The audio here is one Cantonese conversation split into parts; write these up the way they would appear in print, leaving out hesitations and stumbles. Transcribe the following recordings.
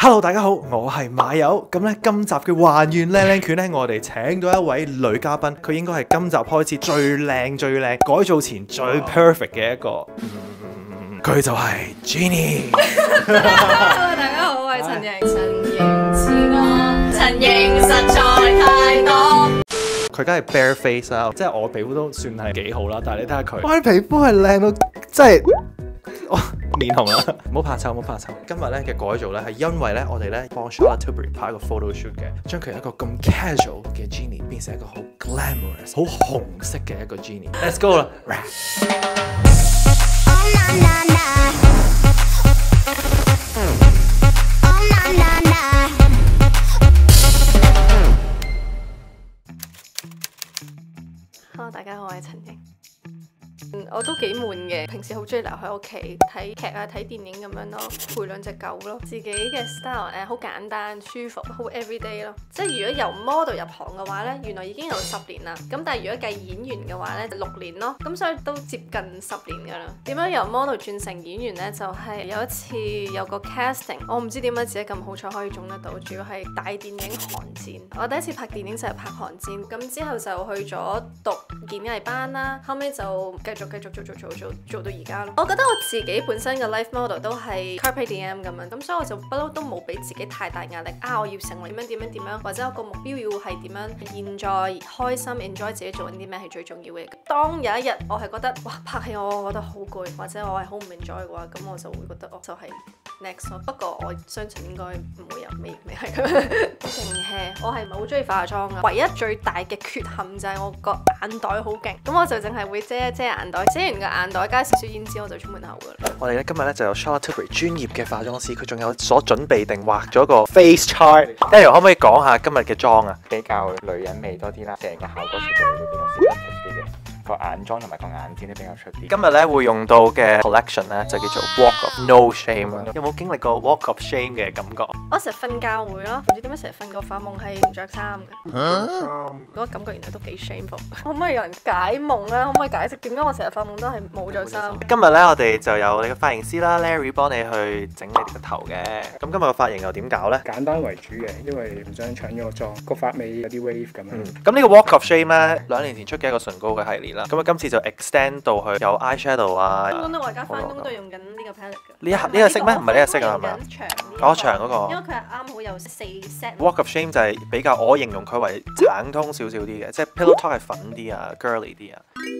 Hello， 大家好，我係馬友。咁咧，今集嘅還願靚靚拳咧，我哋請到一位女嘉賓，佢應該係今集開始最靚、改造前最 perfect 嘅一個。佢就係 Jeannie。 Hello， 大家好，我係陳瑩。陳瑩實在太多。 佢梗係 bare face 啦，即係我皮膚都算係幾好啦，但係你睇下佢，我啲皮膚係靚到真係。面紅啦，唔好怕醜，唔好怕醜。今日咧嘅改造咧係因為咧我哋咧幫 Charlotte Tilbury 拍一個 photo shoot 嘅，將佢一個咁 casual 嘅 Jeannie 變成一個好 glamorous、好紅色嘅一個 Jeannie。Let's go 啦！ Hello， 大家好，我係陳瑩。我都幾悶嘅，平時好中意留喺屋企睇劇啊、睇電影咁樣咯，陪兩隻狗咯。自己嘅 style 好簡單、舒服，好 everyday 咯。即係如果由 model 入行嘅話呢，原來已經有10年啦。咁但係如果計演員嘅話呢，6年咯。咁所以都接近10年噶啦。點樣由 model 轉成演員呢？就係有一次有個 casting， 我唔知點解自己咁好彩可以中得到，主要係大電影寒戰。我第一次拍電影就係拍寒戰，咁之後就去咗讀演藝班啦，後尾就繼續做到而家咯。我覺得我自己本身嘅 life model 都係 carpe diem 咁樣，咁所以我就不嬲都冇俾自己太大壓力啊！我要成為點樣，或者我個目標要係點樣，現在開心 enjoy 自己做緊啲咩係最重要嘅。當有一日我係覺得哇拍戲我覺得好攰，或者我係好唔 enjoy 嘅話，咁我就會覺得我就係 next 咯。不過我相信應該唔會有未係咁樣。勁 hea，我係唔係好中意化妝嘅，唯一最大嘅缺陷就係我個眼袋好勁，咁我就淨係會遮眼袋，遮完個眼袋加少少胭脂我就出門口噶啦。 我哋咧今日咧就有 Charlotte Tilbury 專業嘅化妝師，佢仲有所準備定畫咗個 face chart。Daniel 可唔可以講下今日嘅妝啊？ 比較女人味多啲啦，成個效果出到嚟會比較 seductive 啲嘅。個眼妝同埋個眼線都比較出啲。 今日咧會用到嘅 collection 咧就叫做 Walk of No Shame。有冇經歷過 Walk of Shame 嘅感覺？ 我成日瞓覺會咯，唔知點解成日瞓個發夢係唔着衫嘅。嗰個感覺原來都幾 shameful。可唔可以有人解夢啊？可唔可以解釋點解我成日發夢都係冇着衫？ 今日咧我哋就有你嘅髮型師啦 Larry 幫你去整你個頭嘅。咁今日個髮型又點搞咧？ 簡單為主嘅，因為唔想搶咗個妝，個髮尾有啲 wave 咁樣。 咁呢個 Walk of Shame 咧，2年前出嘅一個唇膏嘅系列啦。咁啊今次就 extend 到去有 eyeshadow 啊。 我覺得我而家翻工都係用緊呢個 palette 嘅。 呢個色咩？唔係呢個色啊，係咪？長嗰個。 因為佢係啱好有4 set。 Walk of Shame 就係比較我形容佢為橙通少少啲嘅，即係 pillow talk 係粉啲啊 ，girly 啲啊。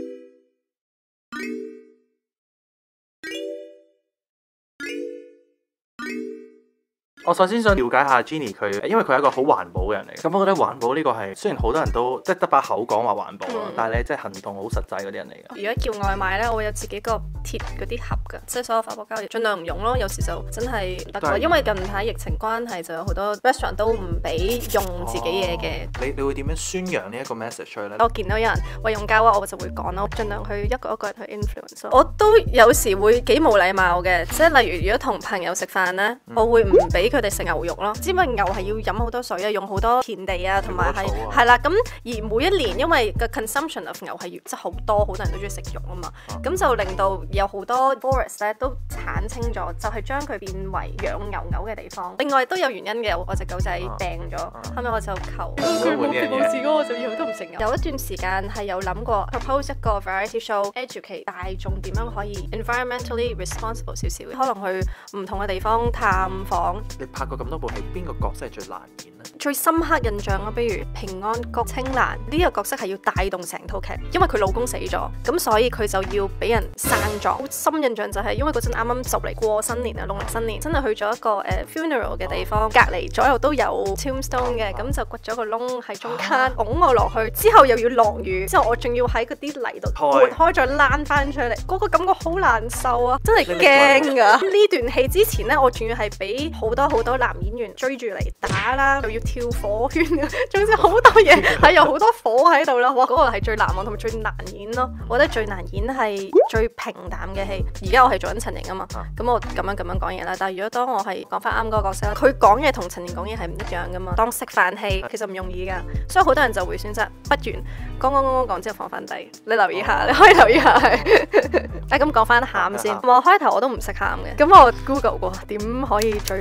我首先想了解下 Jeannie 佢，因為佢係一個好環保嘅人嚟嘅。咁我覺得環保呢個係雖然好多人都即係得把口講話環保咯，但係你即係行動好實際嗰啲人嚟嘅。 如果叫外賣咧，我會有自己個鐵嗰啲盒㗎，即係所有發泡膠盡量唔用咯。有時就真係唔得㗎，因為近排疫情關係就有好多 restaurant 都唔俾用自己嘢嘅。 你會點樣宣揚呢一個 message 出去咧？ 我見到有人話用膠啊，我就會講咯，盡量去一個人去 influence。我都有時會幾冇禮貌嘅，即係例如如果同朋友食飯咧，我會唔俾佢哋食牛肉咯。知唔知牛係要飲好多水啊，用好多田地啊，同埋係啦。咁而每一年因為個 consumption of 牛係即係好多人都中意食肉啊嘛，咁就令到有好多 forest 咧都剷清咗，就係將佢變為養牛嘅地方。另外都有原因嘅，我隻狗仔病咗，後尾我就求佢冇事嗰，我就以後都唔食牛。有一段時間係有諗過 propose 一個 variety show，educate 大眾點樣可以 environmentally responsible 少少，可能去唔同嘅地方探訪。 你拍過咁多部戲，邊個角色係最難演咧？ 最深刻印象啊，比如平安局青蘭呢個角色係要帶動成套劇，因為佢老公死咗，咁所以佢就要俾人生葬。好深印象就係因為嗰陣啱啱就嚟過新年啊，農曆新年，真係去咗一個funeral 嘅地方，隔離左右都有 tombstone 嘅，咁就掘咗個窿喺中間，拱我落去，之後又要落雨，之後我仲要喺嗰啲泥度撥開再躝翻出嚟，嗰個感覺好難受啊，真係驚㗎！呢段戲之前呢，我仲要係俾好多男演員追住嚟打啦，又要跳火圈啊，總之好多嘢係有好多火喺度啦。哇，嗰個係最難忘同埋最難演咯。我覺得最難演係最平淡嘅戲。而家我係做緊陳瑩啊嘛，咁我咁樣講嘢啦。但係如果當我係講翻啱嗰個角色，佢講嘢同陳瑩講嘢係唔一樣噶嘛。當食飯戲其實唔容易噶，所以好多人就會選擇不完講之後放翻低。你留意下，你可以留意下係。咁講翻喊先。我開頭我都唔識喊嘅，咁我 Google 過點可以最快喊。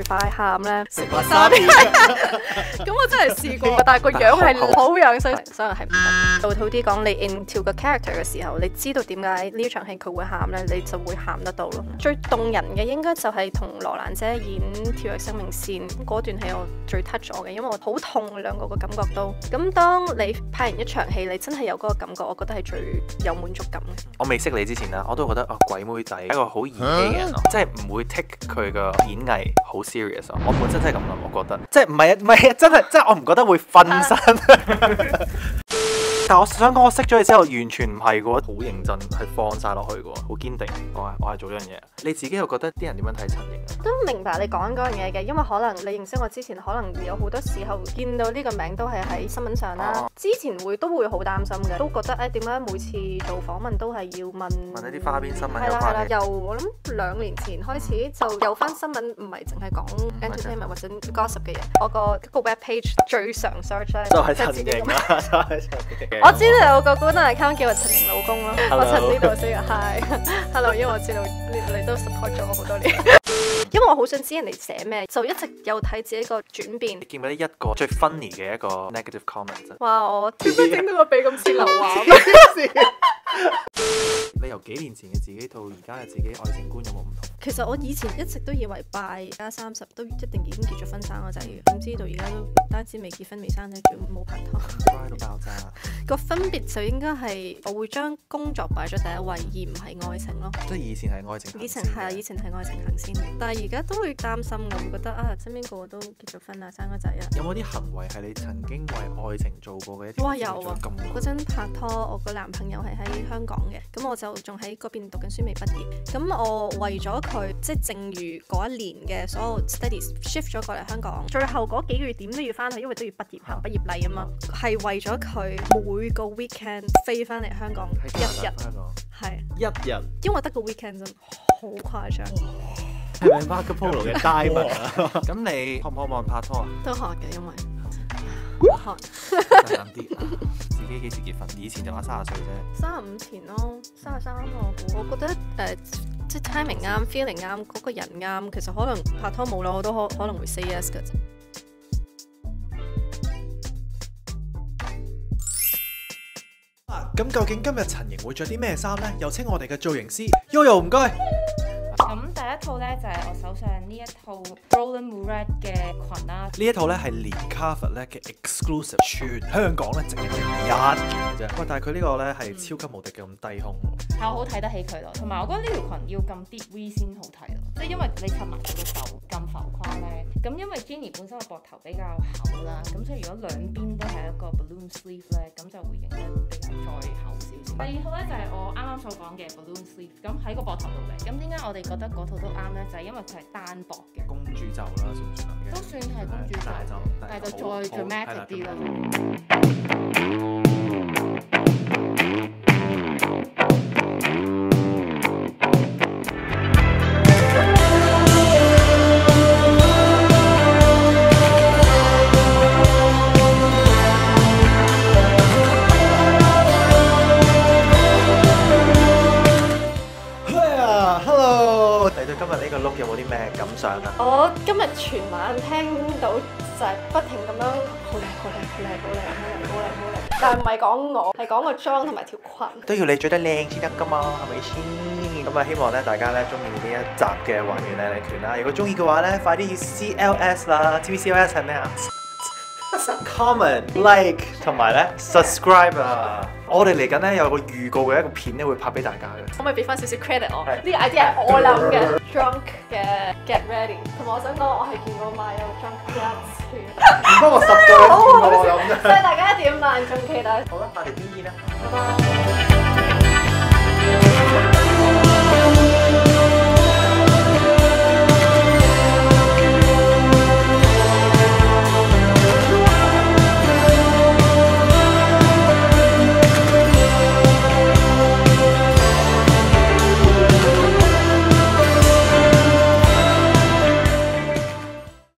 喊咧， 食埋沙片。 咁我真係試過，但係個樣係好樣衰，所以係唔得。老土啲講，你 into 個 character 嘅時候，你知道點解呢場戲佢會喊咧，你就會喊得到咯。最動人嘅應該就係同羅蘭姐演《跳躍生命線》嗰段戲，我最 touch 咗嘅，因為我好痛兩個個感覺都。咁當你拍完一場戲，你真係有嗰個感覺，我覺得係最有滿足感嘅。 我未識你之前啦，我都覺得鬼妹仔一個好義氣嘅人咯，即係唔會 take 佢嘅演藝好 serious 咯。我本身真係咁諗，我覺得即係唔係啊，真係我唔覺得會分身。但我想講，我識咗你之後，完全唔係嘅喎，好認真，係放晒落去嘅喎，好堅定。我係做呢樣嘢。你自己又覺得啲人點樣睇陳瑩啊？ 都明白你講嗰樣嘢嘅，因為可能你認識我之前，可能有好多時候見到呢個名都係喺新聞上啦。之前都會好擔心嘅，都覺得點解每次做訪問都係要問一啲花邊新聞係啦，由我諗2年前開始就有翻新聞，唔係淨係講 entertainment 或者 gossip 嘅嘢。我個 web page 最常 search 咧就係陳瑩啦， 我知道有個官方 account 叫我陳瑩老公咯，我趁呢度先 hi，hello， 因為我知道你都 support 咗我好多年，因為我好想知人哋寫咩，就一直有睇自己個轉變。 你見唔見一個最 funny 嘅一個 negative comment 啫？ 哇！我點解整到個鼻咁似劉華？ 你由幾年前嘅自己到而家嘅自己愛情觀有冇唔同？ 其實我以前一直都以為拜加30都一定已經結咗婚生個仔嘅，點知到而家都唔單止未結婚未生仔，仲冇拍拖。 乖到爆炸！ 個分別就應該係我會將工作擺咗第一位，而唔係愛情咯。 即係以前係愛情， 以前係愛情行先，但係而家都會擔心嘅，會覺得身邊個個都結咗婚啊，生個仔啊。 有冇啲行為係你曾經為愛情做過嘅一啲？ 哇有啊！嗰陣拍拖，我個男朋友係喺香港嘅，咁我就仲喺嗰邊讀緊書未畢業。咁我為咗佢，即係正如嗰一年嘅所有 studies shift 咗過嚟香港，最後嗰幾個月點都要翻去，因為都要畢業行畢業禮啊嘛。係為咗佢每個 weekend 飛翻嚟香港一日，係一日， 因為得個 weekend 真好誇張。 係咪 Marco Polo 嘅 diamond 啊？咁你渴唔渴望拍拖啊？ 都學嘅，因為學難啲。自己幾時結婚？以前就話30歲啫。 35前咯，33我覺得即係 timing 啱 ，feeling 啱，嗰個人啱，其實可能拍拖冇耐我都可能會 say yes 嘅啫。 咁究竟今日陳瑩會着啲咩衫呢？有請我哋嘅造型師 Yoyo， 唔該。 咁第一套咧就係我手上呢一套 Roland Mouret 嘅裙啦。 呢一套咧係連 Carver 咧嘅 exclusive， 全香港咧淨係1件嘅啫。喂，但係佢呢個咧係超級無敵嘅咁低胸喎。 係我好睇得起佢咯，同埋我覺得呢條裙要咁 deep V 先好睇咯，即係因為你襯埋佢個袖咁浮誇咧。咁因為 Jenny 本身個膊頭比較厚啦，咁所以如果兩邊都係一個 balloon sleeve 咧，咁就會影得比較再厚少少。第二套咧就係我啱啱所講嘅 balloon sleeve， 咁喺個膊頭度嘅。咁點解我哋覺得嗰套都啱咧？就係因為佢係單薄嘅公主袖啦，算唔算啊？ 都算係公主袖，但係就再 dramatic 啲啦。 有冇啲咩感想啊？ 我今日全晚聽到就係不停咁樣好靚好靚好靚好靚好靚好靚好靚，但係唔係講我，係講個妝同埋條裙。 都要你着得靚先得噶嘛，係咪先？咁啊，希望咧大家咧中意呢一集嘅還原靚女權啦。如果中意嘅話咧，快啲要 CLS 啦。知唔知 CLS 係咩啊？Comment、like 同埋咧 subscribe 啊！我哋嚟緊咧有個預告嘅一個片咧會拍俾大家嘅。 可唔可以俾翻少少 credit 我？呢個 idea 係我諗嘅。Drunk 嘅 Get Ready， 同埋我想講我係見過買有 Drunk 1次。 唔幫我10個人見過我諗啫。 所以大家一定要萬眾期待。 好啦，下條片見啦。 拜拜。